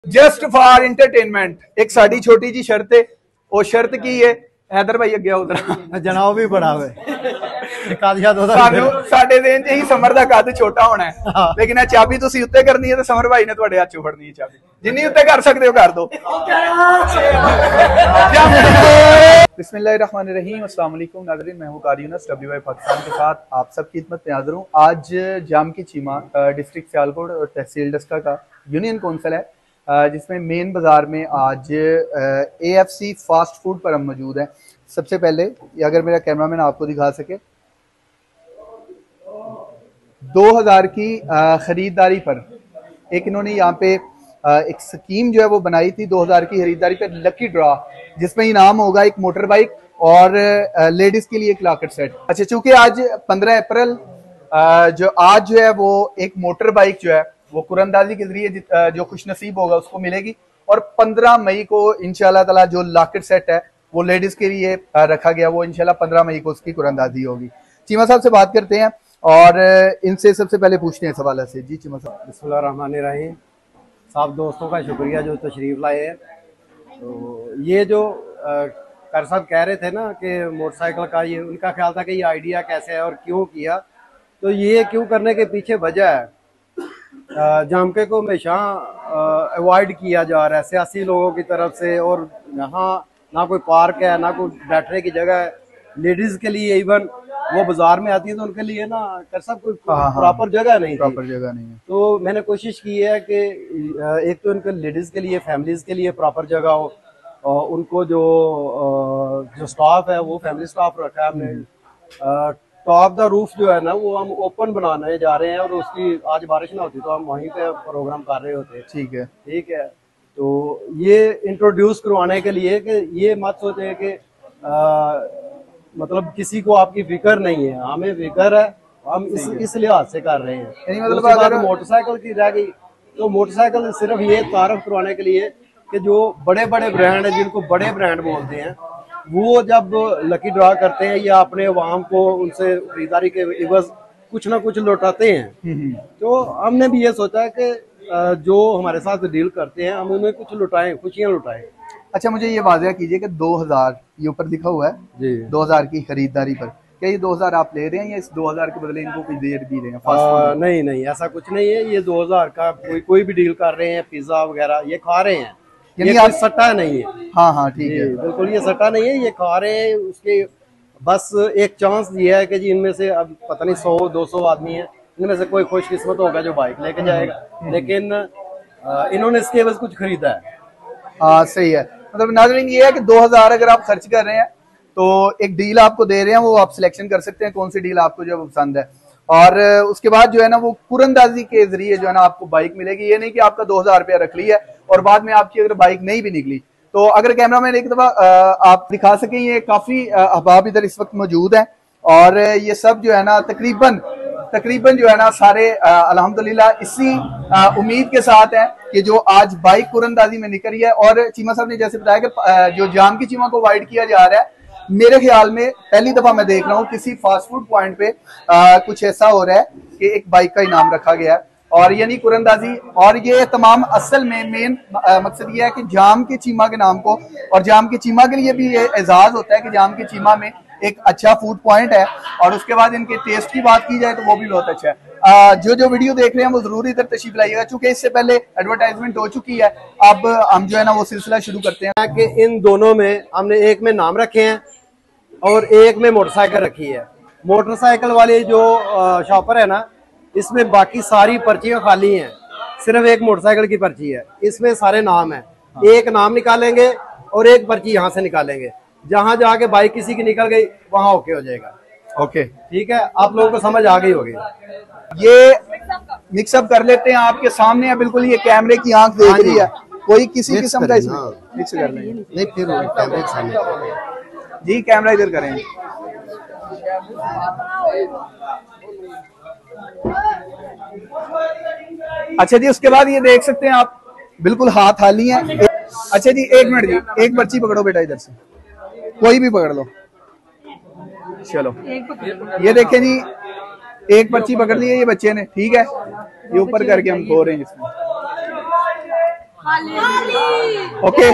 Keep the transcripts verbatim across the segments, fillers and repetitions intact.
Just for entertainment एक साड़ी छोटी जी शर्त है, वो शर्त की है हैदर भाई अगे उधर जनाब भी बड़ा हुए साडे देन ही समर दा कद छोटा होना है, लेकिन ये चाबी तुसी उत्ते करनी है तो समर भाई ने तुहाडे हाथ चों फड़नी है चाबी, जिन्नी उत्ते कर सकते हो कर दो। बिस्मिल्लाहिर्रहमानिर्रहीम, अस्सलाम वालेकुम नाज़रीन, मैं हूं कारी यूनुस डब्ल्यू वाई पाकिस्तान के साथ आप सबकी खिदमत में हाजिर हूं। आज जाम की चीमा डिस्ट्रिक्ट सियालकोट और तहसील डस्का का यूनियन कौंसिल है, जिसमें मेन बाजार में आज A F C fast food पर हम मौजूद हैं। सबसे पहले अगर मेरा कैमरामैन आपको दिखा सके, दो हज़ार की खरीदारी पर एक इन्होंने यहाँ पे एक स्कीम जो है वो बनाई थी। दो हज़ार की खरीदारी पर लकी ड्रॉ, जिसमें इनाम होगा एक मोटर बाइक और लेडीज के लिए एक लॉकेट सेट। अच्छा, चूंकि आज पंद्रह अप्रैल जो आज जो है वो एक मोटर बाइक जो है वो कुरंदाजी के जरिए जो खुश नसीब होगा उसको मिलेगी, और पंद्रह मई को इंशाल्लाह ताला जो लॉकेट सेट है वो लेडीज के लिए रखा गया, वो इंशाल्लाह पंद्रह मई को उसकी कुरंदाजी होगी। चीमा साहब से बात करते हैं और इनसे सबसे पहले पूछते हैं सवाल से। जी चीमा साहब। बिस्मिल्लाहिर्रहमानिर्रहीम। साहब दोस्तों का शुक्रिया जो तशरीफ लाए हैं। तो ये जो कर साहब कह रहे थे ना कि मोटरसाइकिल का, ये उनका ख्याल था कि ये आइडिया कैसे है और क्यों किया। तो ये क्यों करने के पीछे वजह है, जामके को हमेशा अवॉइड किया जा रहा है सियासी लोगों की तरफ से, और यहाँ ना कोई पार्क है ना कोई बैठने की जगह है लेडीज के लिए। इवन वो बाजार में आती है तो उनके लिए ना कर सब कोई प्रॉपर जगह नहीं प्रॉपर जगह नहीं है। तो मैंने कोशिश की है कि एक तो उनके लेडीज के लिए, फैमिलीज के लिए प्रॉपर जगह हो, और उनको जो जो स्टाफ है वो फैमिली स्टाफ रखा है हमने। टॉप द रूफ जो है ना वो हम ओपन बनाने जा रहे हैं, और उसकी आज बारिश ना होती तो हम वहीं पे प्रोग्राम कर रहे होते। ठीक है ठीक है। तो ये इंट्रोड्यूस करवाने के लिए कि ये मत सोचे कि मतलब किसी को आपकी फिक्र नहीं है, हमें फिक्र है, हम इस इस लिहाज से कर रहे हैं। मतलब अगर मोटरसाइकिल की रह गई तो मोटरसाइकिल सिर्फ ये तारफ करवाने के लिए कि जो बड़े बड़े ब्रांड है, जिनको बड़े ब्रांड बोलते हैं, वो जब लकी ड्रॉ करते हैं या अपने अवाम को उनसे खरीदारी के इवज कुछ ना कुछ लौटाते हैं, तो हमने भी ये सोचा कि जो हमारे साथ डील करते हैं हम उन्हें कुछ लुटाएं, खुशियां लुटाएं। अच्छा, मुझे ये वाज़ह कीजिए कि दो हज़ार ये ऊपर लिखा हुआ है जी, दो हज़ार की खरीदारी पर, क्या ये दो हज़ार आप ले रहे हैं या इस दो हज़ार के बदले इनको कुछ दे भी रहे हैं? आ, नहीं नहीं, ऐसा कुछ नहीं है। ये दो हज़ार का कोई कोई भी डील कर रहे हैं, पिज्जा वगैरह ये खा रहे हैं, ये कोई सट्टा नहीं है। हाँ हाँ ठीक है, बिल्कुल ये सट्टा नहीं है, ये खा रहे हैं। उसके बस एक चांस दिया है कि जी इनमें से अब पता नहीं सौ दो सौ आदमी है, इनमें से कोई खुशकिस्मत होगा जो बाइक लेके जाएगा, लेकिन इन्होंने इसके एवज कुछ खरीदा है। हाँ सही है। मतलब नाज़रीन ये है कि दो हज़ार अगर आप खर्च कर रहे हैं तो एक डील आपको दे रहे हैं, वो आप सिलेक्शन कर सकते हैं कौन सी डील आपको जो पसंद है, और उसके बाद जो है ना वो कुरंदाजी के जरिए जो है ना आपको बाइक मिलेगी। ये नहीं कि आपका दो हजार रुपया रख ली है और बाद में आपकी अगर बाइक नहीं भी निकली तो अगर कैमरामैन एक दफा आप दिखा सकें, ये काफी अहबाब इधर इस वक्त मौजूद हैं, और ये सब जो है ना तकरीबन तकरीबन जो है ना सारे अल्हम्दुलिल्लाह इसी उम्मीद के साथ है कि जो आज बाइक कुरंदाजी में निकली है। और चीमा साहब ने जैसे बताया कि जो जाम की चीमा को वाइड किया जा रहा है, मेरे ख्याल में पहली दफा मैं देख रहा हूँ किसी फास्ट फूड पॉइंट पे आ, कुछ ऐसा हो रहा है कि एक बाइक का इनाम रखा गया है, और यानी कुरंदाजी। और ये तमाम असल में मेन मकसद ये है कि जाम के चीमा के नाम को, और जाम के चीमा के लिए भी ये एजाज होता है कि जाम के चीमा में एक अच्छा फूड पॉइंट है, और उसके बाद इनके टेस्ट की बात की जाए तो वो भी बहुत अच्छा है। आ, जो जो वीडियो देख रहे हैं वो जरूर इधर तशरीफ लाइएगा, चूंकि इससे पहले एडवर्टाइजमेंट हो चुकी है। अब हम जो है ना वो सिलसिला शुरू करते हैं कि इन दोनों में हमने एक में नाम रखे हैं और एक में मोटरसाइकिल रखी है। मोटरसाइकिल वाले जो शॉपर है ना, इसमें बाकी सारी पर्चियां खाली हैं, सिर्फ एक मोटरसाइकिल की पर्ची है, इसमें सारे नाम है। एक नाम निकालेंगे और एक पर्ची यहाँ से निकालेंगे, जहां जाके बाइक किसी की निकल गई वहां ओके हो जाएगा। ओके ठीक है, आप लोगों को समझ आ गई होगी। ये मिक्सअप कर लेते हैं, आपके सामने है बिल्कुल, ये कैमरे की आंख देख रही है, कोई किसी किस्म का इसमें मिक्स कर लेंगे। नहीं फिर कैमरे के सामने जी, कैमरा इधर करें। अच्छा जी, उसके बाद ये देख सकते हैं आप बिल्कुल हाथ खाली है। अच्छा जी, एक मिनट जी, एक पर्ची पकड़ो बेटा, इधर से कोई भी पकड़ लो। चलो ये देखें जी, एक पर्ची पकड़ ली है ये बच्चे ने, ठीक है, ये ऊपर करके हम खो रहे हैं इसमें। ओके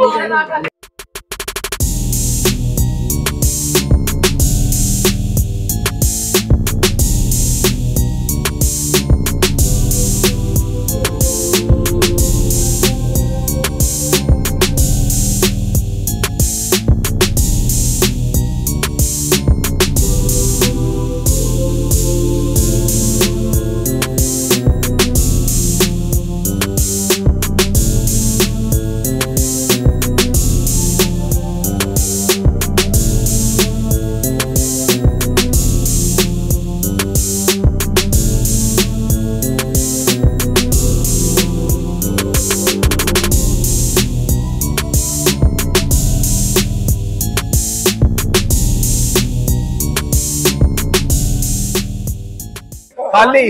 खाली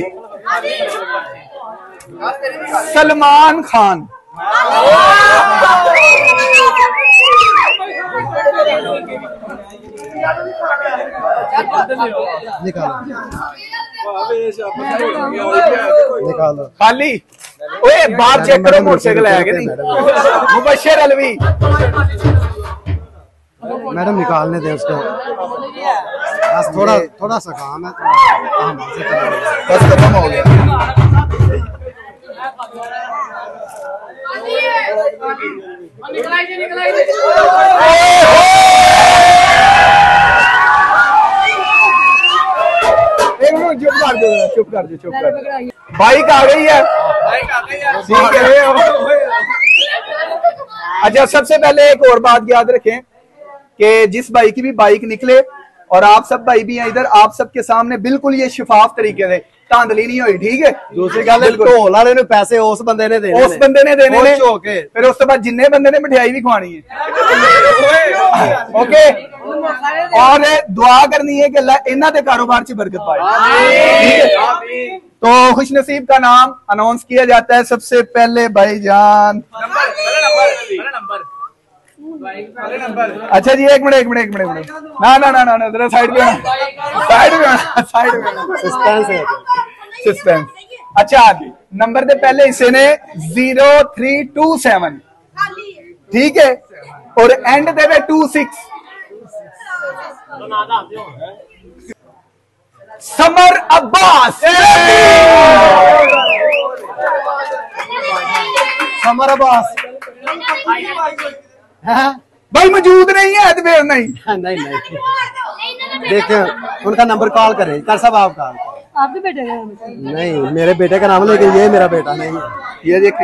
सलमान खान। निकालो निकालो खाली। ओए बाहर चेक करो मोटरसाइकिल है कि नहीं। मुबशर अलवी। मैडम निकालने दे उसको, बस थोड़ा थोड़ा सा काम है, बस खत्म हो गया। चुप कर दो, चुप कर दो, चुप कर दो। बाइक आ गई है। ठीक है। अच्छा, सबसे पहले एक और बात याद रखें कि जिस भाई की भी बाइक निकले और आप सब भाई भी हैं इधर, आप सबके सामने बिल्कुल ये शिफाफ तरीके से धांधली नहीं हुई। ठीक है। दूसरी गल ढोल वाले ने पैसे उस बंदे ने देने, उस बंदे ने देने ने, के फिर उस तो बाद जिन्ने बंदे ने मिठाई भी खुआनी है। ओके। और दुआ करनी है कि अल्लाह इन्हां दे कारोबार च बरकत पाए। तो खुश नसीब का नाम अनाउंस किया जाता है सबसे पहले भाईजान। अच्छा जी, एक मिनट एक मिनट एक मिनट ना ना ना ना जरा साइड पे साइड पे साइड पे सस्पेंस है, सस्पेंस। अच्छा, नंबर दे पहले हिस्से ने जीरो थ्री टू सेवन, ठीक है, और and the two six. Samar Abbas. Samar Abbas भाई मौजूद नहीं है तो फिर नहीं नहीं नहीं देखते उनका नंबर कॉल करें। कर सब आप कॉल आपके बेटे का नाम? नहीं, मेरे बेटे का नाम, लेकिन ये मेरा बेटा नहीं है। ये देखें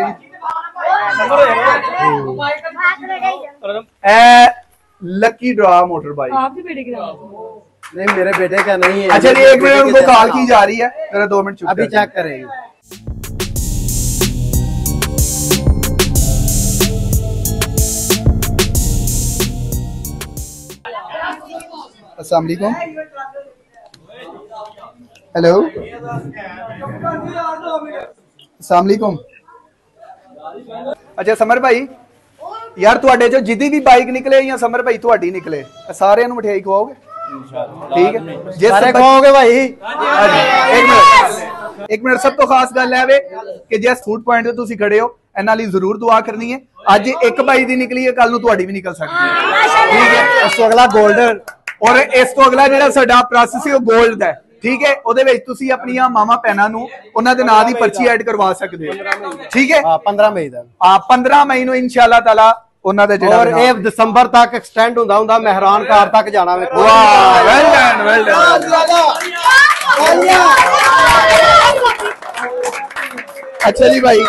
लकी ड्रॉ मोटर बाइक। आपके बेटे के नाम? नहीं, मेरे बेटे का नहीं है। अच्छा जी, एक मिनट उनको कॉल की जा रही है, जरा दो मिनट चुप अभी चेक करेंगे। अस्सलाम वालेकुम। हेलो, अस्सलाम वालेकुम। अच्छा समर भाई, यार तुहाडे जो जिदी भी बाइक निकले या समर भाई तुहाडी निकले, सारे मिठाई खवाओगे? ठीक है, जे सारे खवाओगे भाई। एक मिनट एक मिनट सब तो खास गल है वे कि जिस फूड पॉइंट ते तुसी खड़े हो इन्हां लई जरूर दुआ करनी है। अज एक भाई दी निकली है, कल नूं तुहाडी भी निकल सकती है। ठीक है, उस तो अगला गोल्डन और इस तो अगला जिहड़ा साडा प्रोसेस है गोल्ड दा। ठीक है, ਉਹਦੇ ਵਿੱਚ ਤੁਸੀਂ ਆਪਣੀਆਂ ਮਾਮਾ ਭੈਣਾਂ ਨੂੰ ਉਹਨਾਂ ਦੇ ਨਾਂ ਦੀ ਪਰਚੀ ਐਡ ਕਰਵਾ ਸਕਦੇ ਹੋ। ਠੀਕ ਹੈ, हां पंद्रह मई ਦਾ। ਆ पंद्रह ਮਈ ਨੂੰ ਇਨਸ਼ਾਅੱਲਾ ਤਾਲਾ ਉਹਨਾਂ ਦੇ ਜਿਹੜਾ और ਇਹ ਦਸੰਬਰ ਤੱਕ ਐਕਸਟੈਂਡ ਹੁੰਦਾ ਹੁੰਦਾ ਮਹਿਰਾਨ ਕਾਰ ਤੱਕ ਜਾਣਾ ਵੇ। ਵਾਹ, ਵੈਲ ਡਨ ਵੈਲ ਡਨ। अच्छा जी भाई,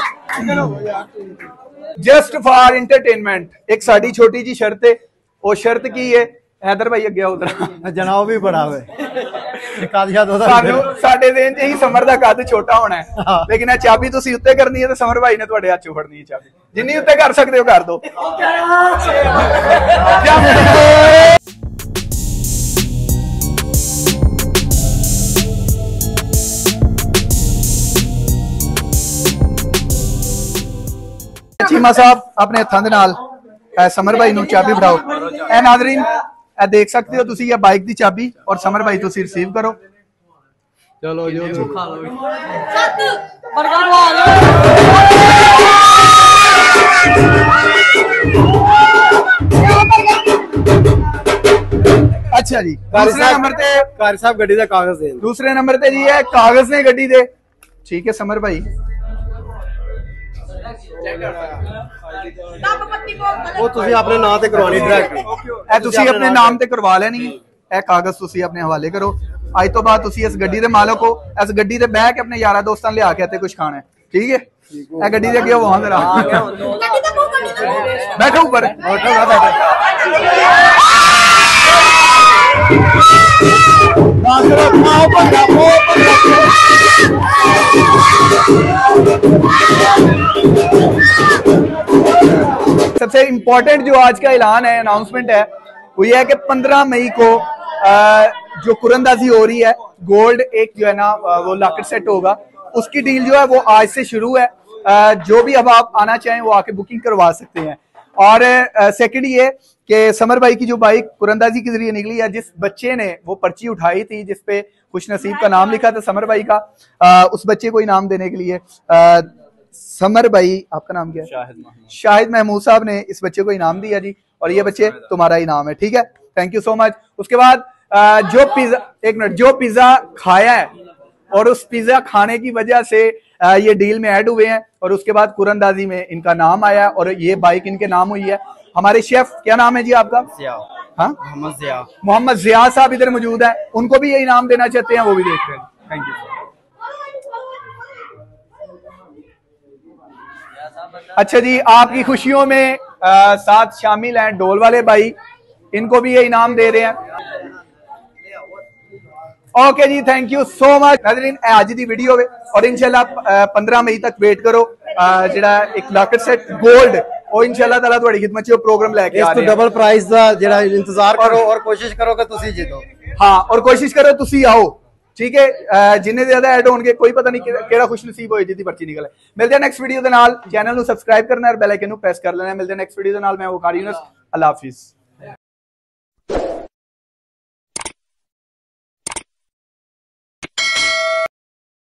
जस्ट फॉर एंटरटेनमेंट एक साड़ी छोटी जी शर्त है। वो शर्त की है, हैदर भाई अगे उधर जनाब भी बड़ा हुए साडे देन च ही समर दा कद छोटा होना है, लेकिन ये चाबी तुसी उत्ते करनी है तो समर भाई ने तुहाडे हाथ चों फड़नी है चाबी। जिन्नी उत्ते कर सकते हो कर दो। चीमा साहब अपने हत्थां दे नाल समर भाई नूं चाबी फड़ाओ। ए नाज़रीन, ए देख सकते हो तुसी ये बाइक दी चाबी और समर भाई तुसी रिसीव करो। चलो जो अच्छा जी कारी दूसरे साहब नंबर ते कारी साहब गड्डी दा कागज देन दूसरे नंबर ते जी है कागज ने गड्डी दे। ठीक है समर भाई ਉਹ ਤੁਸੀਂ ਆਪਣੇ ਨਾਂ ਤੇ ਕਰਵਾਉਣੀ ਡਾਇਰੈਕਟ ਇਹ ਤੁਸੀਂ ਆਪਣੇ ਨਾਮ ਤੇ ਕਰਵਾ ਲੈਣੀ ਹੈ। ਇਹ ਕਾਗਜ਼ ਤੁਸੀਂ ਆਪਣੇ ਹਵਾਲੇ ਕਰੋ। ਅੱਜ ਤੋਂ ਬਾਅਦ ਤੁਸੀਂ ਇਸ ਗੱਡੀ ਦੇ ਮਾਲਕ ਹੋ। ਇਸ ਗੱਡੀ ਤੇ ਬਹਿ ਕੇ ਆਪਣੇ ਯਾਰਾਂ ਦੋਸਤਾਂ ਲਿਆ ਕੇ ਇੱਥੇ ਕੁਝ ਖਾਣਾ ਹੈ। ਠੀਕ ਹੈ ਇਹ ਗੱਡੀ ਦੇ ਅੱਗੇ ਵਹਾਂ ਜ਼ਰਾ बैठो ऊपर बैठो ना बैठो सबसे इम्पोर्टेंट जो आज का ऐलान है अनाउंसमेंट है वो ये है कि पंद्रह मई को जो कुरंदाजी हो रही है गोल्ड एक जो है ना वो लॉकेट सेट होगा उसकी डील जो है वो आज से शुरू है। जो भी अब आप आना चाहें वो आके बुकिंग करवा सकते हैं। और सेकंड ये कि समर भाई की जो बाइक कुरंदाजी के जरिए निकली है जिस बच्चे ने वो पर्ची उठाई थी जिसपे खुश नसीब का नाम लिखा था समर भाई का आ, उस बच्चे को इनाम देने के लिए आ, समर भाई आपका नाम क्या है? शाहिद महमूद शाहिद महमूद साहब ने इस बच्चे को इनाम दिया जी और ये बच्चे तुम्हारा इनाम है। ठीक है थैंक यू सो मच। उसके बाद आ, जो पिज्जा एक मिनट जो पिज्जा खाया है और उस पिज्जा खाने की वजह से आ, ये डील में ऐड हुए हैं और उसके बाद कुरंदाजी में इनका नाम आया और ये बाइक इनके नाम हुई है। हमारे शेफ क्या नाम है जी आपका? हाँ मोहम्मद जिया मोहम्मद जिया साहब इधर मौजूद है। उनको भी ये इनाम देना चाहते हैं वो भी देख रहे हैं। Thank you. अच्छा जी आपकी खुशियों में आ, साथ शामिल हैं डोल वाले भाई इनको भी ये इनाम दे रहे हैं। ओके जी थैंक यू सो मच नाज़रीन आज दी वीडियो और इंशाल्लाह पंद्रह मई तक वेट करो जेड़ा एक लॉकेट सेट गोल्ड ਉਹ इंशाल्लाह ताला ਤੁਹਾਡੀ ਖidmat ਚ ਪ੍ਰੋਗਰਾਮ ਲੈ ਕੇ ਆ ਰਹੇ ਹਾਂ। ਇਸ ਤੋਂ ਡਬਲ ਪ੍ਰਾਈਸ ਦਾ ਜਿਹੜਾ ਇੰਤਜ਼ਾਰ ਕਰੋ ਔਰ ਕੋਸ਼ਿਸ਼ ਕਰੋ ਕਿ ਤੁਸੀਂ ਜਿੱਤੋ। ਹਾਂ ਔਰ ਕੋਸ਼ਿਸ਼ ਕਰੋ ਤੁਸੀਂ ਆਓ। ਠੀਕ ਹੈ ਜਿੰਨੇ ਜ਼ਿਆਦਾ ਐਡ ਹੋਣਗੇ ਕੋਈ ਪਤਾ ਨਹੀਂ ਕਿਹੜਾ ਖੁਸ਼ ਨਸੀਬ ਹੋਏ ਜਿਹਦੀ ਪਰਚੀ ਨਿਕਲੇ। ਮਿਲਦੇ ਹਾਂ ਨੈਕਸਟ ਵੀਡੀਓ ਦੇ ਨਾਲ। ਚੈਨਲ ਨੂੰ ਸਬਸਕ੍ਰਾਈਬ ਕਰਨਾ ਔਰ ਬੈਲ ਆਈਕਨ ਨੂੰ ਪ੍ਰੈਸ ਕਰ ਲੈਣਾ। ਮਿਲਦੇ ਹਾਂ ਨੈਕਸਟ ਵੀਡੀਓ ਦੇ ਨਾਲ। ਮੈਂ ਵਕਾਰ ਯੂਨਸ। ਅੱਲਾਹ ਹਾਫਿਜ਼।